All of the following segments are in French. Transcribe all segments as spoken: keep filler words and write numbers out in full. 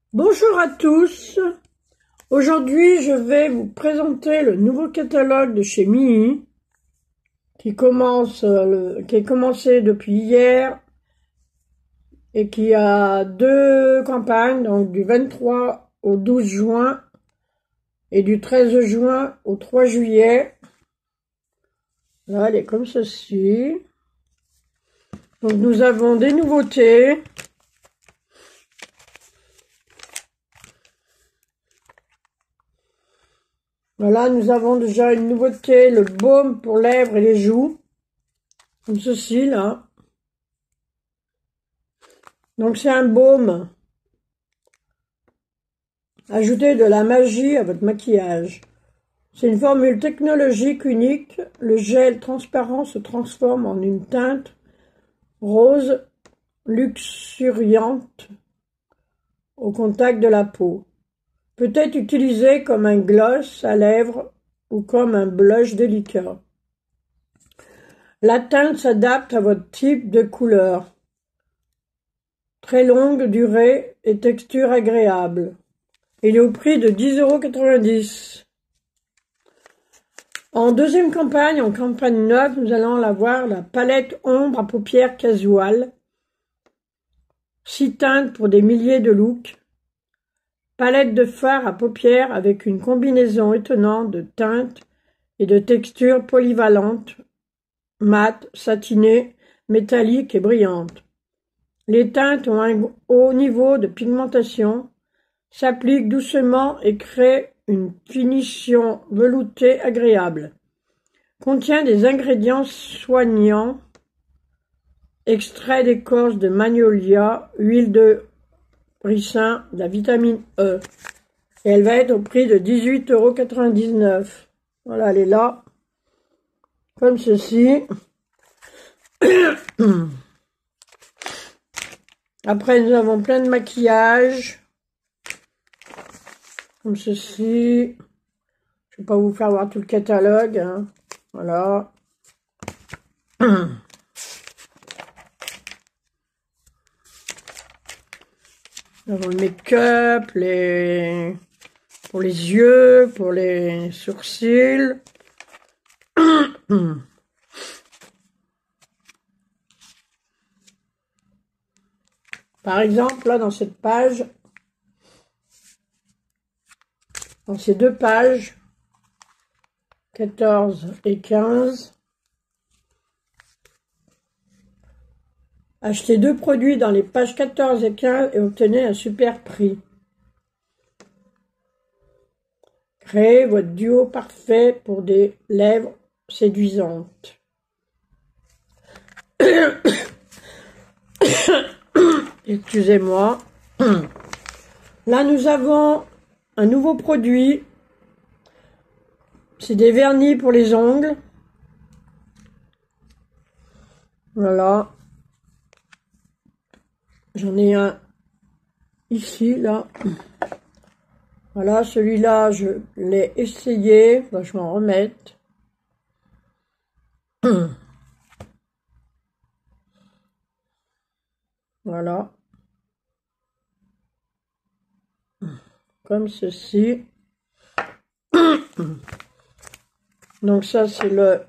Bonjour à tous. Aujourd'hui, je vais vous présenter le nouveau catalogue de chez Mihi qui commence, euh, le, qui est commencé depuis hier et qui a deux campagnes, donc du vingt-trois au douze juin et du treize juin au trois juillet. Là, elle est comme ceci. Donc, nous avons des nouveautés. Voilà, nous avons déjà une nouveauté, le baume pour lèvres et les joues, comme ceci, là. Donc c'est un baume. Ajoutez de la magie à votre maquillage. C'est une formule technologique unique. Le gel transparent se transforme en une teinte rose luxuriante au contact de la peau. Peut être utilisé comme un gloss à lèvres ou comme un blush délicat. La teinte s'adapte à votre type de couleur. Très longue durée et texture agréable. Il est au prix de dix euros quatre-vingt-dix. En deuxième campagne, en campagne neuve, nous allons avoir la palette ombre à paupières casual. Six teintes pour des milliers de looks. Palette de fard à paupières avec une combinaison étonnante de teintes et de textures polyvalentes, mates, satinées, métalliques et brillantes. Les teintes ont un haut niveau de pigmentation, s'appliquent doucement et créent une finition veloutée agréable. Contient des ingrédients soignants, extrait d'écorce de magnolia, huile de ricin, de la vitamine E. Et elle va être au prix de dix-huit euros quatre-vingt-dix-neuf. Voilà, elle est là, comme ceci. Après, nous avons plein de maquillage, comme ceci. Je ne vais pas vous faire voir tout le catalogue, hein. Voilà. Nous avons le make-up, les... pour les yeux, pour les sourcils. Par exemple, là, dans cette page, dans ces deux pages, quatorze et quinze, achetez deux produits dans les pages quatorze et quinze et obtenez un super prix. Créez votre duo parfait pour des lèvres séduisantes. Excusez-moi. Là, nous avons un nouveau produit. C'est des vernis pour les ongles. Voilà. J'en ai un ici, là. Voilà, celui-là, je l'ai essayé. Bah, je vais en remettre. Voilà. Comme ceci. Donc ça, c'est le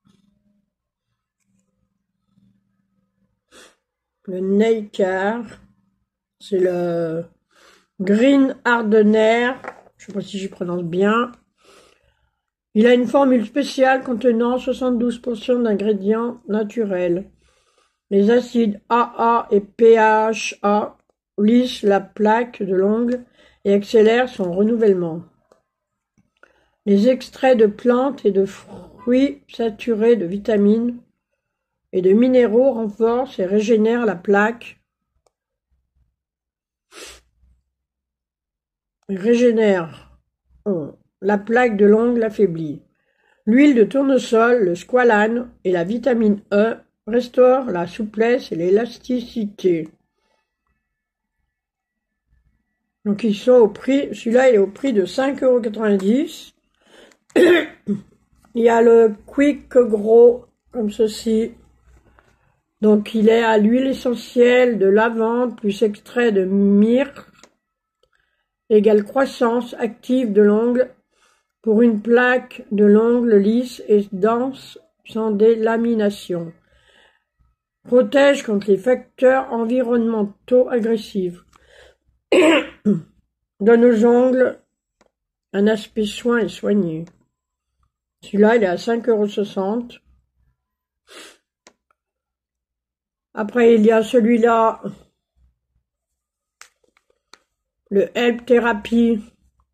le Nail Care. C'est le Green Hardener. Je ne sais pas si j'y prononce bien. Il a une formule spéciale contenant soixante-douze pour cent d'ingrédients naturels. Les acides A A et P H A lissent la plaque de l'ongle et accélèrent son renouvellement. Les extraits de plantes et de fruits saturés de vitamines et de minéraux renforcent et régénèrent la plaque, régénèrent oh, la plaque de l'ongle affaiblie. L'huile de tournesol, le squalane et la vitamine E restaurent la souplesse et l'élasticité. Donc ils sont au prix, celui-là il est au prix de cinq euros quatre-vingt-dix. Il y a le Quick Gros, comme ceci. Donc il est à l'huile essentielle de lavande plus extrait de myrrhe égale croissance active de l'ongle pour une plaque de l'ongle lisse et dense sans délamination. Protège contre les facteurs environnementaux agressifs. Donne aux ongles un aspect soin et soigné. Celui-là, il est à cinq euros soixante. Après, il y a celui-là, le Help Therapy.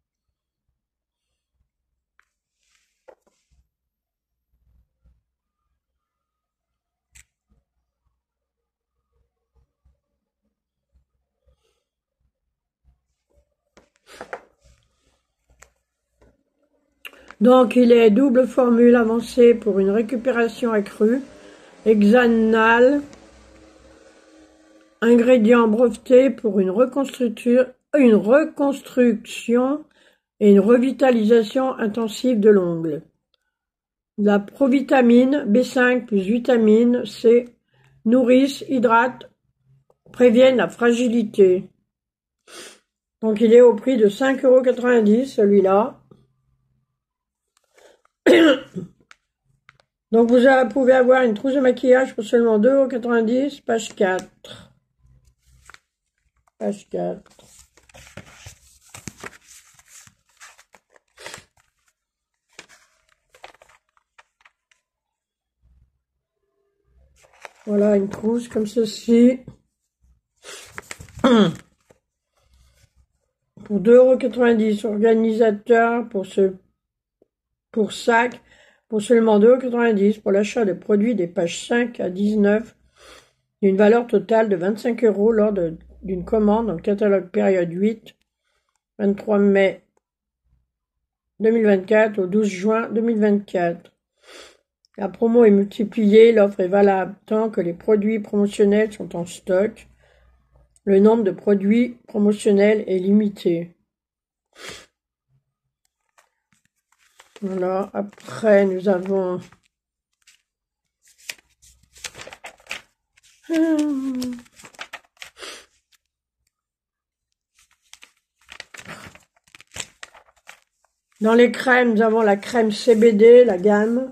Donc, il est double formule avancée pour une récupération accrue, hexanale, ingrédients brevetés pour une reconstruction, une reconstruction et une revitalisation intensive de l'ongle. La provitamine B cinq plus vitamine C nourrissent, hydratent, préviennent la fragilité. Donc, il est au prix de cinq euros quatre-vingt-dix, celui-là. Donc vous pouvez avoir une trousse de maquillage pour seulement deux euros quatre-vingt-dix, page quatre. Page quatre. Voilà une trousse comme ceci. Pour deux euros quatre-vingt-dix, organisateur pour ce pour sac pour seulement deux euros quatre-vingt-dix pour l'achat de produits des pages cinq à dix-neuf d'une valeur totale de vingt-cinq euros lors d'une commande dans le catalogue période huit, vingt-trois mai deux mille vingt-quatre au douze juin deux mille vingt-quatre. La promo est multipliée, l'offre est valable tant que les produits promotionnels sont en stock. Le nombre de produits promotionnels est limité. Voilà, après nous avons dans les crèmes, nous avons la crème C B D, la gamme.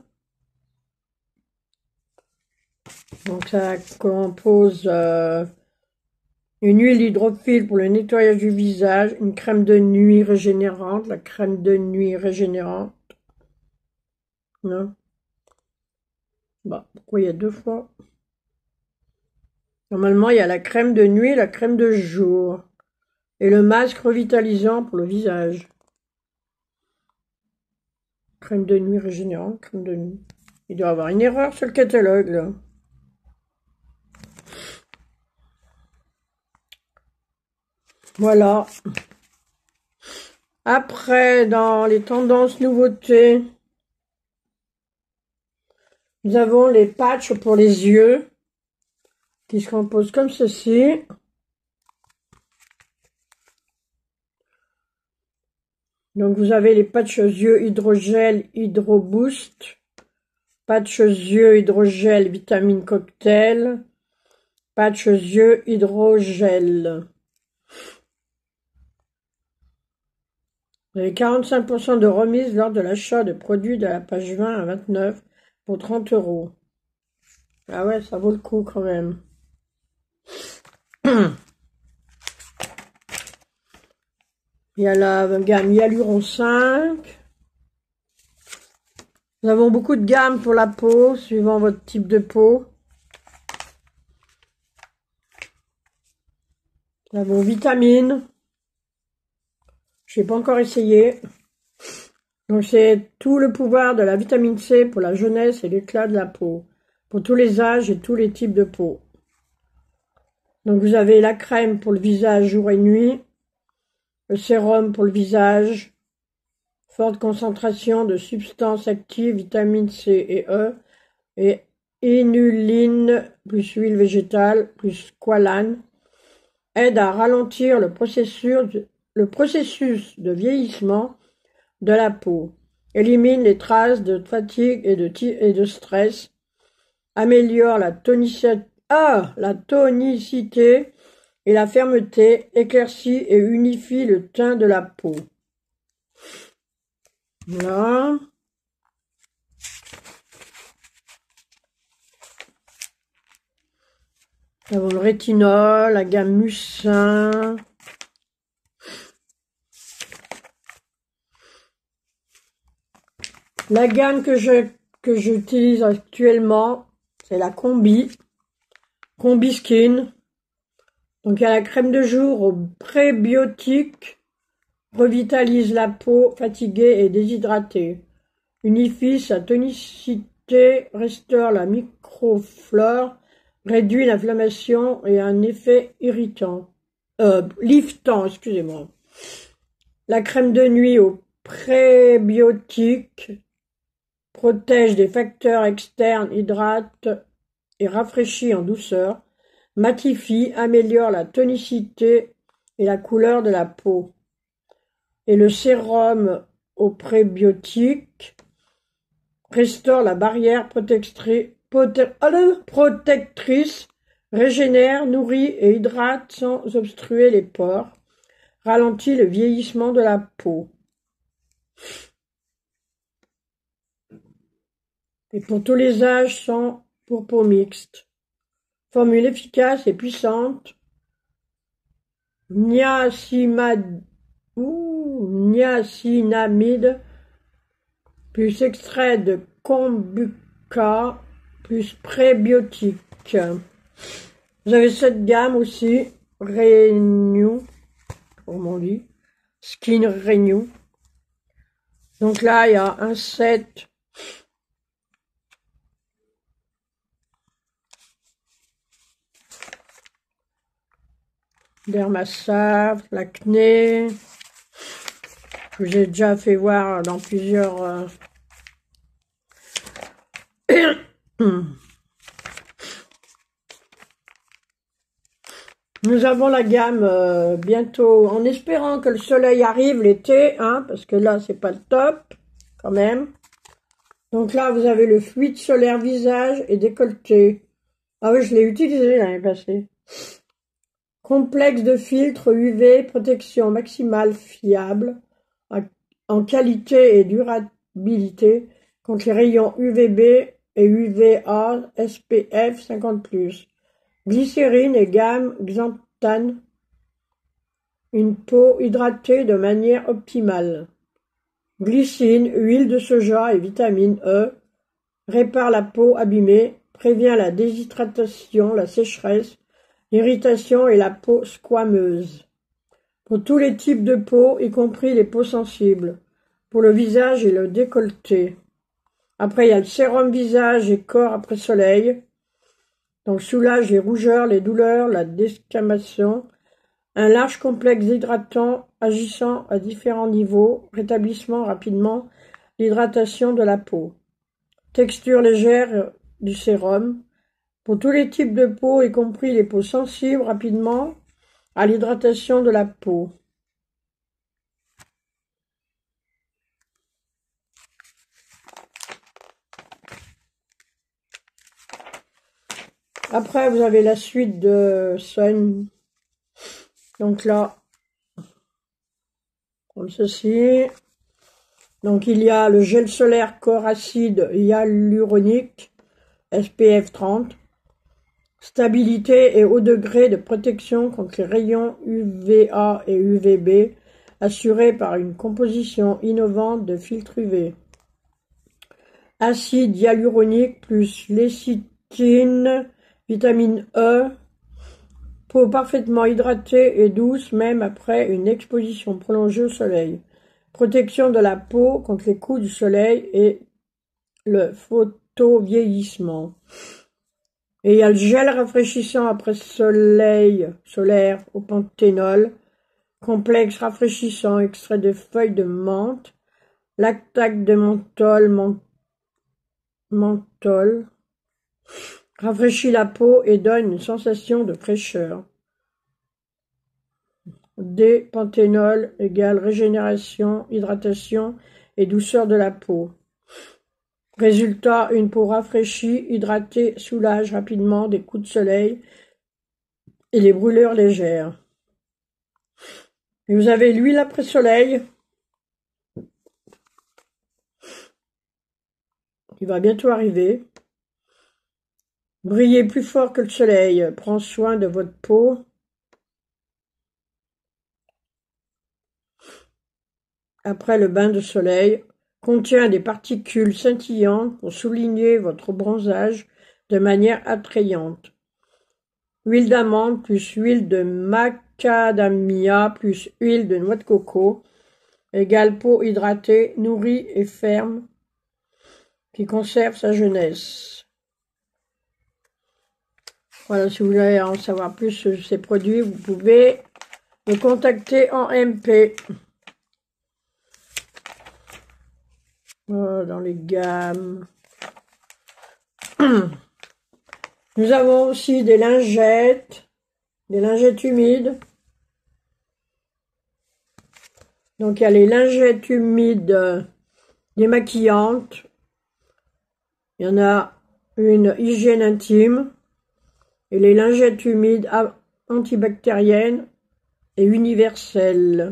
Donc ça compose euh, une huile hydrophile pour le nettoyage du visage, une crème de nuit régénérante, la crème de nuit régénérante. Non. Bah, pourquoi il y a deux fois? Normalement, il y a la crème de nuit et la crème de jour. Et le masque revitalisant pour le visage. Crème de nuit régénérante, crème de nuit. Il doit y avoir une erreur sur le catalogue, là. Voilà. Après, dans les tendances nouveautés, nous avons les patchs pour les yeux qui se composent comme ceci. Donc vous avez les patchs yeux hydrogel Hydro Boost, patchs yeux hydrogel vitamine cocktail, patchs yeux hydrogel. Vous avez quarante-cinq pour cent de remise lors de l'achat de produits de la page vingt à vingt-neuf pour trente euros. Ah ouais, ça vaut le coup quand même. Il y a la gamme Hyaluron cinq. Nous avons beaucoup de gammes pour la peau, suivant votre type de peau. Nous avons vitamines. Je n'ai pas encore essayé. Donc c'est tout le pouvoir de la vitamine C pour la jeunesse et l'éclat de la peau. Pour tous les âges et tous les types de peau. Donc vous avez la crème pour le visage jour et nuit. Le sérum pour le visage. Forte concentration de substances actives, vitamines C et E. Et inuline plus huile végétale plus squalane. Aide à ralentir le processus, le processus de vieillissement de la peau. Élimine les traces de fatigue et de, et de stress. Améliore la tonicité, ah, la tonicité et la fermeté, éclaircit et unifie le teint de la peau. Voilà. Nous avons le rétinol, la gamme Mucin. La gamme que je que j'utilise actuellement, c'est la Combi. Combi Skin. Donc il y a la crème de jour au prébiotique, revitalise la peau fatiguée et déshydratée, unifie sa tonicité, restaure la microflore, réduit l'inflammation et a un effet irritant, euh, liftant, excusez-moi. La crème de nuit au prébiotique protège des facteurs externes, hydrate et rafraîchit en douceur, matifie, améliore la tonicité et la couleur de la peau. Et le sérum au prébiotique restaure la barrière protectrice, protectrice, régénère, nourrit et hydrate sans obstruer les pores, ralentit le vieillissement de la peau. Et pour tous les âges, sans pour peau mixte. Formule efficace et puissante. Niacinamide, niacinamide plus extrait de kombucha plus prébiotique. Vous avez cette gamme aussi, Renew, comment on dit, Skin Renew. Donc là, il y a un set Dermasave, l'acné, que j'ai déjà fait voir dans plusieurs... Euh... Nous avons la gamme euh, bientôt, en espérant que le soleil arrive l'été, hein, parce que là, c'est pas le top, quand même. Donc là, vous avez le fluide solaire visage et décolleté. Ah oui, je l'ai utilisé l'année passée. Complexe de filtre U V, protection maximale fiable, en qualité et durabilité, contre les rayons U V B et U V A S P F cinquante plus. Glycérine et gamme xanthane. Une peau hydratée de manière optimale. Glycine, huile de soja et vitamine E. Répare la peau abîmée, prévient la déshydratation, la sécheresse, l'irritation et la peau squameuse. Pour tous les types de peau, y compris les peaux sensibles. Pour le visage et le décolleté. Après, il y a le sérum visage et corps après soleil. Donc, soulage les rougeurs, les douleurs, la desquamation. Un large complexe hydratant agissant à différents niveaux. Rétablissement rapidement l'hydratation de la peau. Texture légère du sérum. Pour tous les types de peau, y compris les peaux sensibles, rapidement à l'hydratation de la peau. Après, vous avez la suite de Sun. Donc là, comme ceci. Donc il y a le gel solaire corps acide hyaluronique S P F trente. Stabilité et haut degré de protection contre les rayons U V A et U V B, assuré par une composition innovante de filtres U V. Acide hyaluronique plus lécithine, vitamine E, peau parfaitement hydratée et douce même après une exposition prolongée au soleil. Protection de la peau contre les coups du soleil et le photovieillissement. Et il y a le gel rafraîchissant après soleil solaire au panthénol, complexe rafraîchissant, extrait de feuilles de menthe, lactate de menthol, men menthol, rafraîchit la peau et donne une sensation de fraîcheur. D-panthénol égale régénération, hydratation et douceur de la peau. Résultat, une peau rafraîchie, hydratée, soulage rapidement des coups de soleil et les brûlures légères. Et vous avez l'huile après soleil. Il va bientôt arriver. Brillez plus fort que le soleil. Prends soin de votre peau. Après le bain de soleil, contient des particules scintillantes pour souligner votre bronzage de manière attrayante. Huile d'amande plus huile de macadamia plus huile de noix de coco égale peau hydratée, nourrie et ferme qui conserve sa jeunesse. Voilà, si vous voulez en savoir plus sur ces produits, vous pouvez me contacter en M P. Voilà, dans les gammes. Nous avons aussi des lingettes, des lingettes humides. Donc il y a les lingettes humides démaquillantes. Il y en a une hygiène intime. Et les lingettes humides antibactériennes et universelles.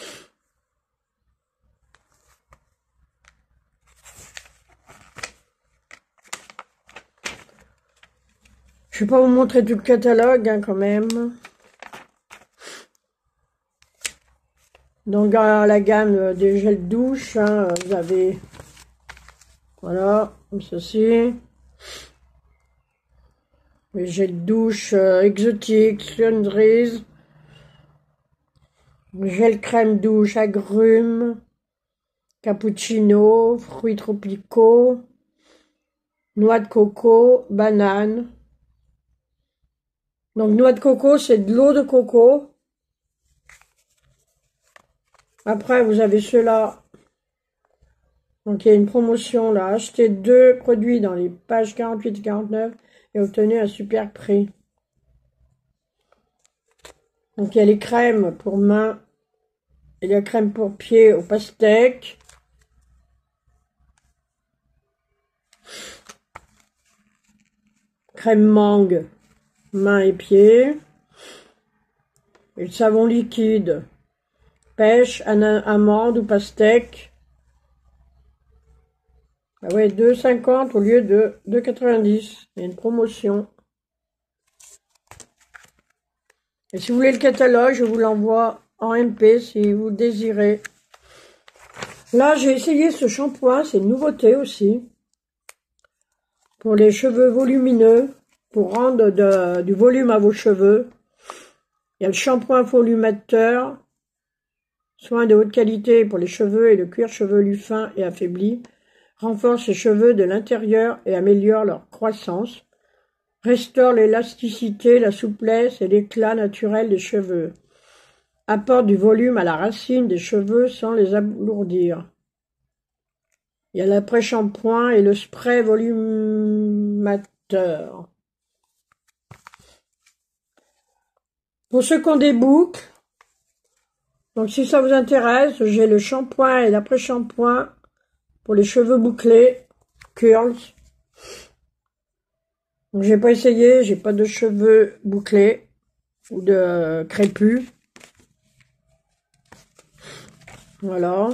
Je ne vais pas vous montrer tout le catalogue hein, quand même. Donc dans la gamme des gels douche, hein, vous avez, voilà, comme ceci. Les gels douche euh, exotiques, Sundries, gel crème douche, agrumes, cappuccino, fruits tropicaux, noix de coco, banane. Donc noix de coco, c'est de l'eau de coco. Après, vous avez ceux-là. Donc il y a une promotion là. Achetez deux produits dans les pages quarante-huit et quarante-neuf et obtenez un super prix. Donc il y a les crèmes pour main et la crème pour pied au pastèque. Crème mangue, main et pied. Et le savon liquide, pêche, amande ou pastèque. Ah ouais, deux euros cinquante au lieu de deux euros quatre-vingt-dix. Il y a une promotion. Et si vous voulez le catalogue, je vous l'envoie en M P si vous le désirez. Là, j'ai essayé ce shampoing, c'est une nouveauté aussi. Pour les cheveux volumineux, pour rendre de, du volume à vos cheveux. Il y a le shampoing volumateur, soin de haute qualité pour les cheveux et le cuir chevelu fin et affaibli. Renforce les cheveux de l'intérieur et améliore leur croissance. Restaure l'élasticité, la souplesse et l'éclat naturel des cheveux. Apporte du volume à la racine des cheveux sans les alourdir. Il y a l'après-shampoing et le spray volumateur. Pour ceux qui ont des boucles, donc si ça vous intéresse, j'ai le shampoing et l'après-shampoing pour les cheveux bouclés, curls. Donc j'ai pas essayé, j'ai pas de cheveux bouclés ou de crépus. Voilà.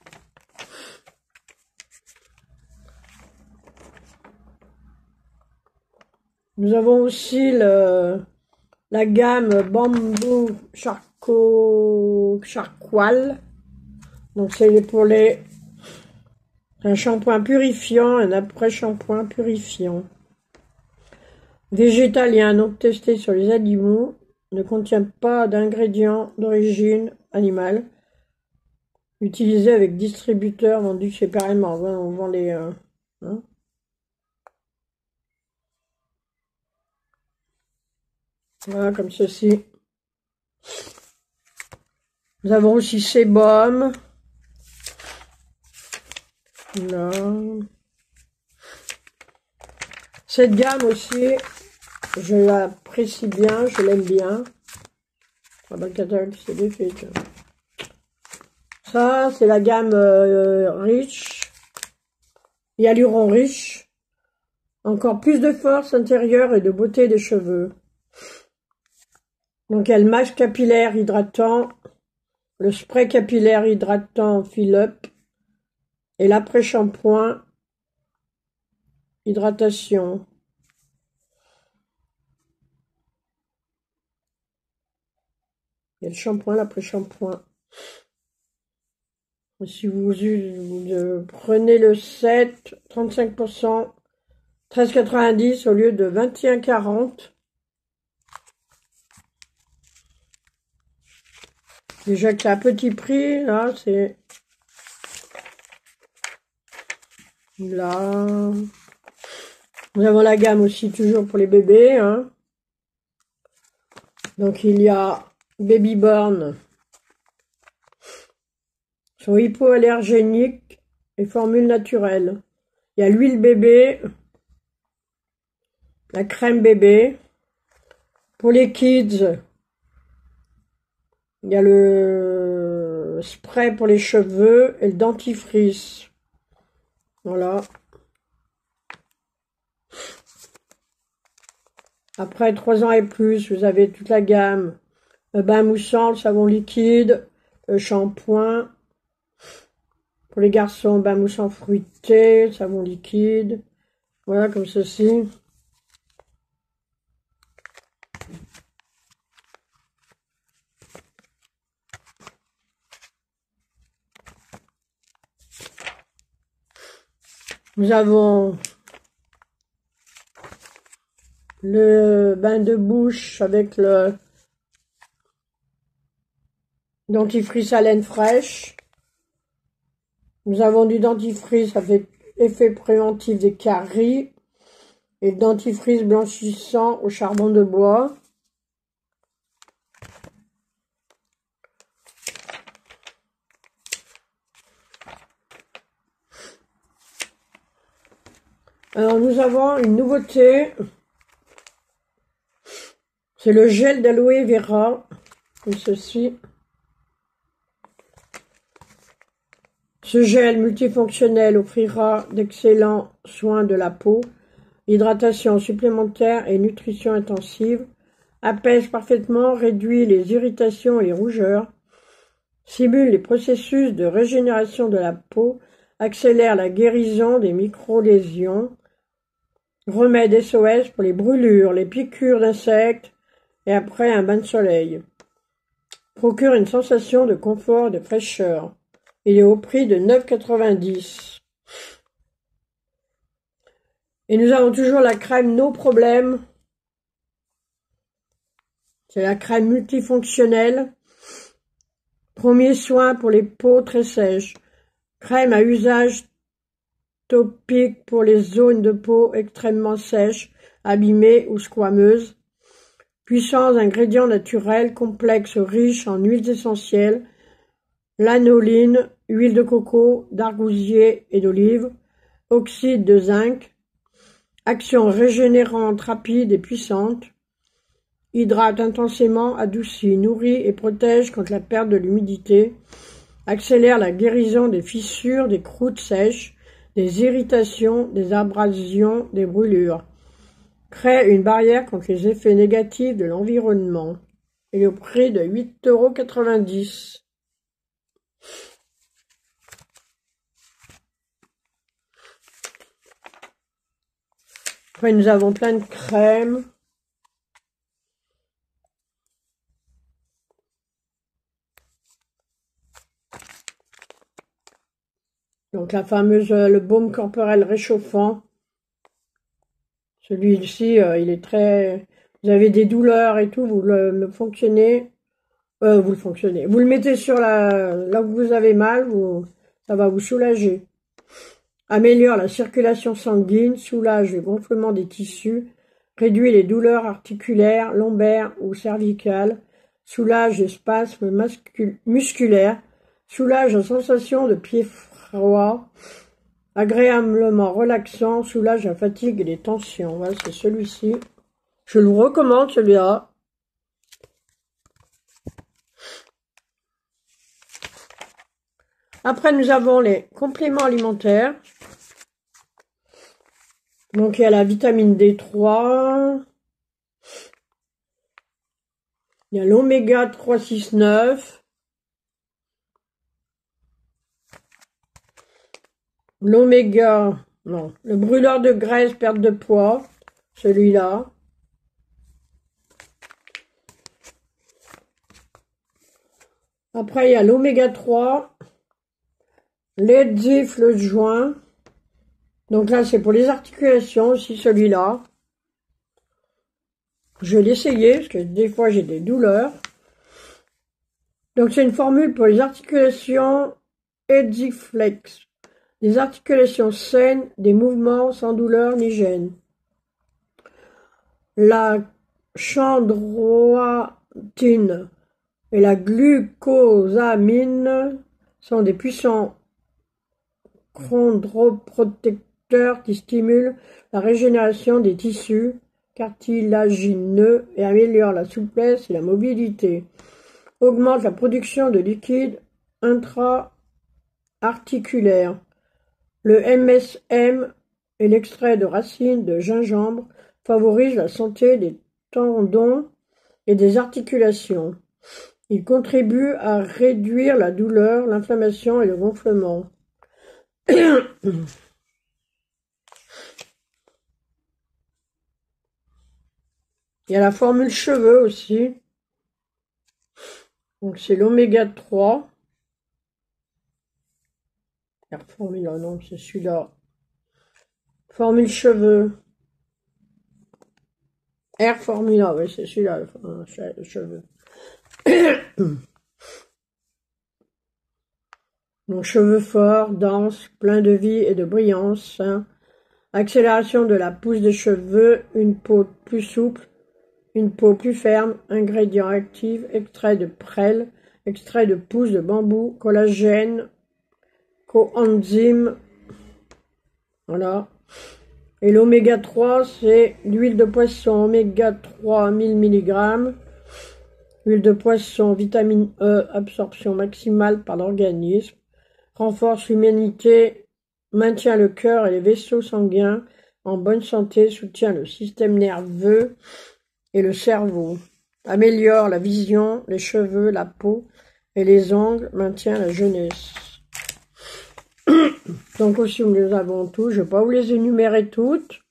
Nous avons aussi le, la gamme Bamboo Charcoal. Charcoal. Donc c'est pour les un shampoing purifiant, un après-shampoing purifiant. Végétalien, non testé sur les animaux, ne contient pas d'ingrédients d'origine animale. Utilisé avec distributeur vendu séparément. On vend les... Euh, hein. Voilà, comme ceci. Nous avons aussi sébum. Là. Cette gamme aussi, je l'apprécie bien, je l'aime bien. Ah bah, le catalogue, c'est des faits, tiens. Ça, c'est la gamme euh, Rich. Hyaluron Rich. Encore plus de force intérieure et de beauté des cheveux. Donc il y a le masque capillaire hydratant, le spray capillaire hydratant Fill-Up et l'après-shampoing hydratation. Il y a le shampoing, l'après-shampoing. Si vous, vous prenez le sept, trente-cinq pour cent, treize quatre-vingt-dix au lieu de vingt et un quarante. Déjà que c'est à petit prix, là, c'est... Là... Nous avons la gamme aussi, toujours pour les bébés, hein. Donc, il y a Baby Born, sont hypoallergéniques et formule naturelle. Il y a l'huile bébé, la crème bébé. Pour les kids, il y a le spray pour les cheveux et le dentifrice. Voilà. Après trois ans et plus, vous avez toute la gamme. Le bain moussant, le savon liquide, le shampoing. Pour les garçons, bain moussant fruité, savon liquide. Voilà, comme ceci. Nous avons le bain de bouche avec le dentifrice à laine fraîche. Nous avons du dentifrice avec effet préventif des caries et le dentifrice blanchissant au charbon de bois. Alors nous avons une nouveauté, c'est le gel d'aloe vera, comme ceci. Ce gel multifonctionnel offrira d'excellents soins de la peau, hydratation supplémentaire et nutrition intensive, apaise parfaitement, réduit les irritations et les rougeurs, simule les processus de régénération de la peau, accélère la guérison des micro-lésions, remède S O S pour les brûlures, les piqûres d'insectes et après un bain de soleil. Procure une sensation de confort et de fraîcheur. Il est au prix de neuf quatre-vingt-dix. Et nous avons toujours la crème No Problem. C'est la crème multifonctionnelle. Premier soin pour les peaux très sèches. Crème à usage topique pour les zones de peau extrêmement sèches, abîmées ou squameuses. Puissants ingrédients naturels, complexes, riches en huiles essentielles, lanoline, huile de coco, d'argousier et d'olive, oxyde de zinc, action régénérante rapide et puissante, hydrate intensément, adoucit, nourrit et protège contre la perte de l'humidité, accélère la guérison des fissures, des croûtes sèches, des irritations, des abrasions, des brûlures, crée une barrière contre les effets négatifs de l'environnement. Il est au prix de huit euros quatre-vingt-dix. Après, nous avons plein de crèmes. Donc, la fameuse, le baume corporel réchauffant. Celui-ci, euh, il est très... Vous avez des douleurs et tout, vous le, le fonctionnez. Euh, vous le fonctionnez. Vous le mettez sur la, là où vous avez mal, vous, ça va vous soulager. Améliore la circulation sanguine, soulage le gonflement des tissus, réduit les douleurs articulaires, lombaires ou cervicales, soulage les spasmes musculaires, soulage la sensation de pieds froids, agréablement relaxant, soulage la fatigue et les tensions. Voilà, c'est celui-ci. Je le recommande, celui-là. Après, nous avons les compléments alimentaires. Donc, il y a la vitamine D trois. Il y a l'oméga trois six neuf. L'oméga, non, le brûleur de graisse, perte de poids, celui-là. Après, il y a l'oméga trois, l'Edzif, le joint. Donc là, c'est pour les articulations aussi, celui-là. Je vais l'essayer, parce que des fois, j'ai des douleurs. Donc, c'est une formule pour les articulations Edziflex. Des articulations saines, des mouvements sans douleur ni gêne. La chondroïtine et la glucosamine sont des puissants chondroprotecteurs qui stimulent la régénération des tissus cartilagineux et améliorent la souplesse et la mobilité. Augmentent la production de liquide intra-articulaire. Le M S M et l'extrait de racine de gingembre favorisent la santé des tendons et des articulations. Il contribue à réduire la douleur, l'inflammation et le gonflement. Il y a la formule cheveux aussi. Donc c'est l'oméga trois. La formule, non, c'est celui-là. Formule cheveux. Air Formula, oui, c'est celui-là, le cheveu. Donc, cheveux forts, denses, pleins de vie et de brillance. Hein. Accélération de la pousse des cheveux, une peau plus souple, une peau plus ferme, ingrédients actifs, extrait de prêle, extrait de pousse de bambou, collagène, coenzyme. Voilà. Et l'oméga trois, c'est l'huile de poisson, oméga trois, mille milligrammes. Huile de poisson, vitamine E, absorption maximale par l'organisme. Renforce l'immunité, maintient le cœur et les vaisseaux sanguins en bonne santé, soutient le système nerveux et le cerveau. Améliore la vision, les cheveux, la peau et les ongles, maintient la jeunesse. Donc aussi, nous avons tous. Je ne vais pas vous les énumérer toutes.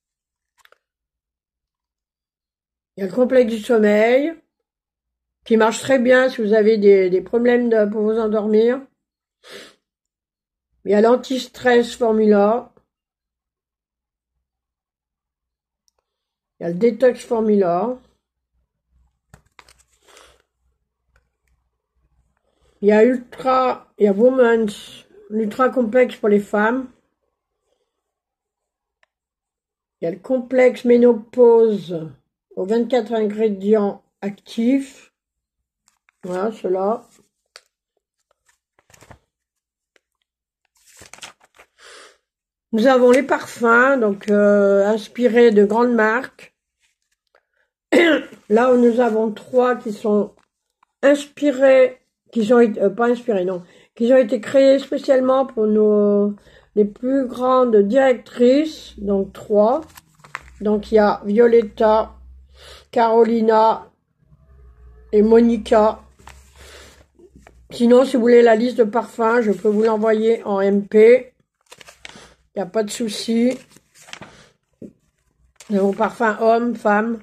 Il y a le complexe du sommeil, qui marche très bien si vous avez des, des problèmes de, pour vous endormir. Il y a l'anti-stress Formula. Il y a le détox Formula. Il y a Ultra, il y a Women's, l'Ultra complexe pour les femmes. Il y a le complexe ménopause aux vingt-quatre ingrédients actifs. Voilà, cela. Nous avons les parfums, donc euh, inspirés de grandes marques. Là où nous avons trois qui sont inspirés, qui ont été, euh, pas inspirés, non, qui ont été créés spécialement pour nos les plus grandes directrices, donc trois. Donc il y a Violetta, Carolina et Monica. Sinon, si vous voulez la liste de parfums, je peux vous l'envoyer en M P. Il n'y a pas de souci. Nous avons parfum homme, femme.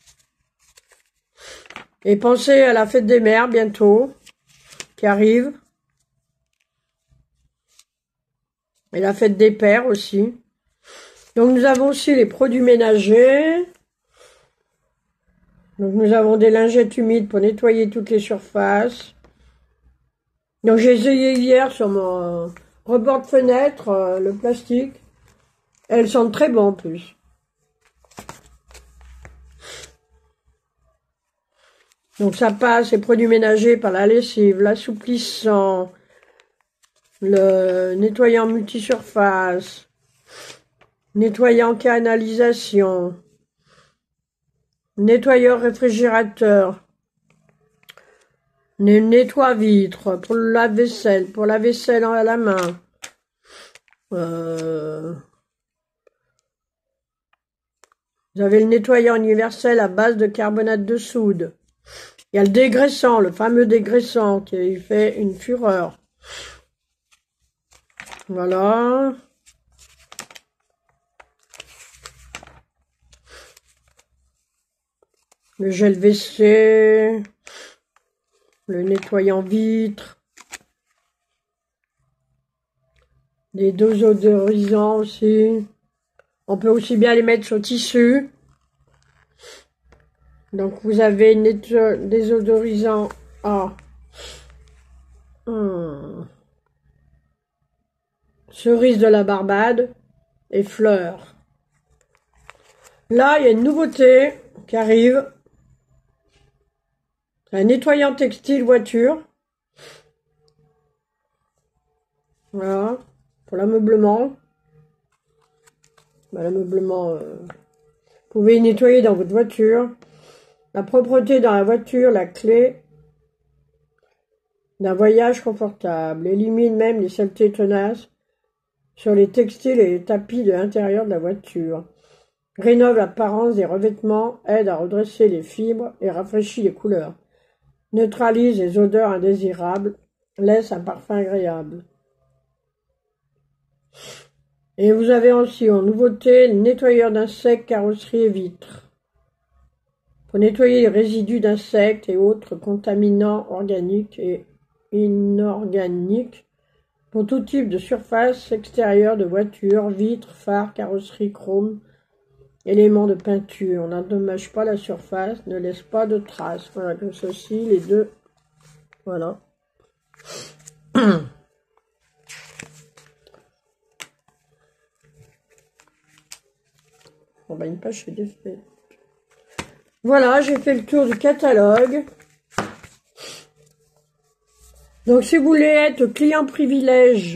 Et pensez à la fête des mères bientôt, qui arrive. Et la fête des pères aussi. Donc nous avons aussi les produits ménagers. Donc nous avons des lingettes humides pour nettoyer toutes les surfaces. Donc j'ai essayé hier sur mon rebord de fenêtre, euh, le plastique. Elles sentent très bon en plus. Donc ça passe, les produits ménagers, par la lessive, l'assouplissant, le nettoyant multisurface, nettoyant canalisation, nettoyeur réfrigérateur, nettoie-vitre, pour la vaisselle, pour la vaisselle à la main. Euh... Vous avez le nettoyant universel à base de carbonate de soude. Il y a le dégraissant, le fameux dégraissant qui fait une fureur. Voilà. Le gel W C, le nettoyant vitre, des désodorisants aussi. On peut aussi bien les mettre sur tissu. Donc vous avez désodorisant à hum, cerise de la Barbade et fleurs. Là, il y a une nouveauté qui arrive. Un nettoyant textile voiture. Voilà. Pour l'ameublement. Ben, l'ameublement, euh, vous pouvez nettoyer dans votre voiture. La propreté dans la voiture, la clé d'un voyage confortable. Élimine même les saletés tenaces sur les textiles et les tapis de l'intérieur de la voiture. Rénove l'apparence des revêtements, aide à redresser les fibres et rafraîchit les couleurs. Neutralise les odeurs indésirables, laisse un parfum agréable. Et vous avez aussi en nouveauté le nettoyeur d'insectes, carrosserie et vitres. Pour nettoyer les résidus d'insectes et autres contaminants organiques et inorganiques pour tout type de surface extérieure de voiture, vitres, phares, carrosserie, chrome, éléments de peinture. On n'endommage pas la surface, ne laisse pas de traces. Voilà, comme ceci, les deux. Voilà. Bon, bah, une page c'est défaite. Voilà, j'ai fait le tour du catalogue. Donc, si vous voulez être client privilège,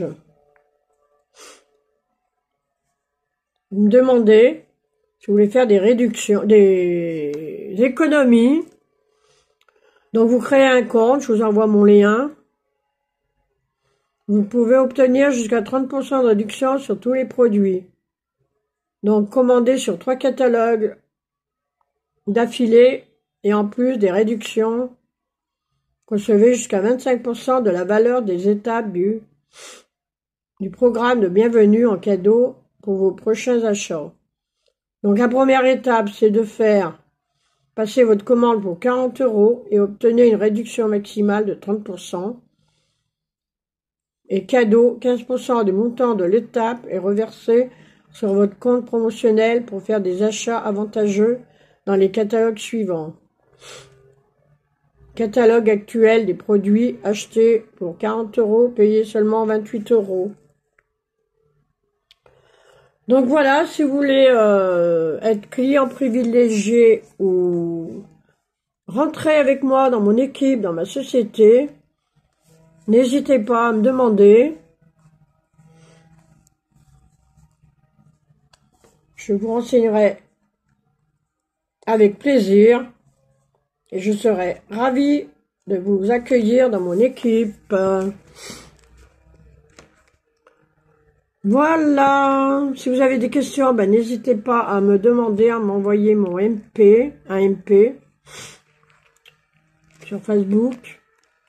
vous me demandez. Si vous voulez faire des réductions, des économies, donc vous créez un compte, je vous envoie mon lien. Vous pouvez obtenir jusqu'à trente pour cent de réduction sur tous les produits. Donc commandez sur trois catalogues d'affilée et en plus des réductions. Recevez jusqu'à vingt-cinq pour cent de la valeur des étapes du, du programme de bienvenue en cadeau pour vos prochains achats. Donc la première étape, c'est de faire passer votre commande pour quarante euros et obtenir une réduction maximale de trente pour cent. Et cadeau, quinze pour cent du montant de l'étape est reversé sur votre compte promotionnel pour faire des achats avantageux dans les catalogues suivants. Catalogue actuel des produits achetés pour quarante euros, payés seulement vingt-huit euros. Donc voilà, si vous voulez euh, être client privilégié ou rentrer avec moi dans mon équipe, dans ma société, n'hésitez pas à me demander. Je vous renseignerai avec plaisir et je serai ravie de vous accueillir dans mon équipe. Voilà, si vous avez des questions, ben, n'hésitez pas à me demander, à m'envoyer mon M P, un M P, sur Facebook,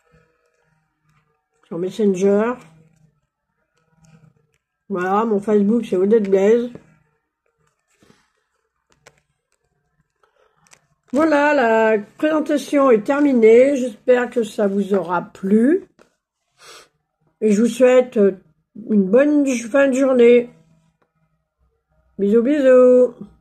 sur Messenger. Voilà, mon Facebook c'est Odette Blaise. Voilà, la présentation est terminée, j'espère que ça vous aura plu. Et je vous souhaite une bonne fin de journée. Bisous, bisous.